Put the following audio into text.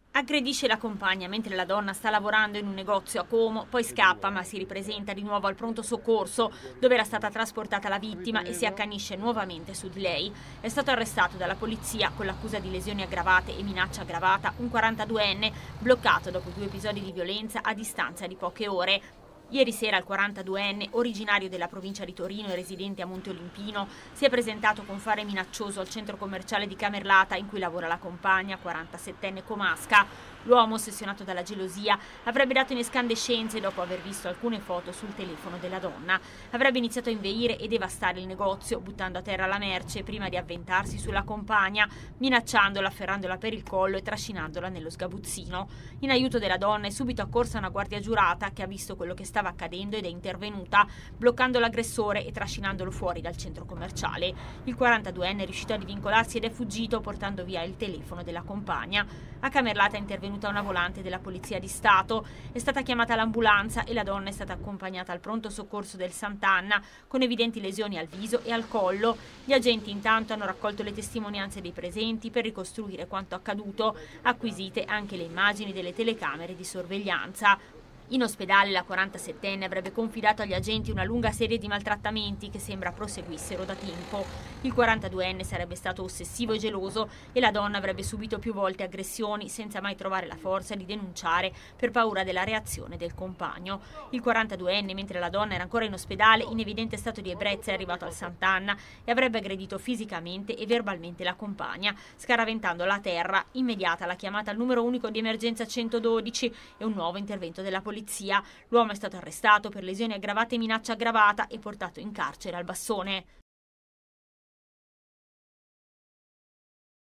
Aggredisce la compagna mentre la donna sta lavorando in un negozio a Como, poi scappa ma si ripresenta di nuovo al pronto soccorso dove era stata trasportata la vittima e si accanisce nuovamente su di lei. È stato arrestato dalla polizia con l'accusa di lesioni aggravate e minaccia aggravata un 42enne bloccato dopo 2 episodi di violenza a distanza di poche ore. Ieri sera il 42enne, originario della provincia di Torino e residente a Monte Olimpino, si è presentato con fare minaccioso al centro commerciale di Camerlata in cui lavora la compagna, 47enne comasca. L'uomo, ossessionato dalla gelosia, avrebbe dato in escandescenze dopo aver visto alcune foto sul telefono della donna. Avrebbe iniziato a inveire e devastare il negozio, buttando a terra la merce prima di avventarsi sulla compagna, minacciandola, afferrandola per il collo e trascinandola nello sgabuzzino. In aiuto della donna è subito accorsa una guardia giurata che ha visto quello che stava accadendo ed è intervenuta, bloccando l'aggressore e trascinandolo fuori dal centro commerciale. Il 42enne è riuscito a divincolarsi ed è fuggito portando via il telefono della compagna. A Camerlata è intervenuta una volante della Polizia di Stato. È stata chiamata l'ambulanza e la donna è stata accompagnata al pronto soccorso del Sant'Anna con evidenti lesioni al viso e al collo. Gli agenti intanto hanno raccolto le testimonianze dei presenti per ricostruire quanto accaduto, acquisite anche le immagini delle telecamere di sorveglianza. In ospedale la 47enne avrebbe confidato agli agenti una lunga serie di maltrattamenti che sembra proseguissero da tempo. Il 42enne sarebbe stato ossessivo e geloso e la donna avrebbe subito più volte aggressioni senza mai trovare la forza di denunciare per paura della reazione del compagno. Il 42enne, mentre la donna era ancora in ospedale, in evidente stato di ebbrezza, è arrivato al Sant'Anna e avrebbe aggredito fisicamente e verbalmente la compagna, scaraventandola a terra. Immediata la chiamata al numero unico di emergenza 112 e un nuovo intervento della polizia. L'uomo è stato arrestato per lesioni aggravate e minaccia aggravata e portato in carcere al Bassone.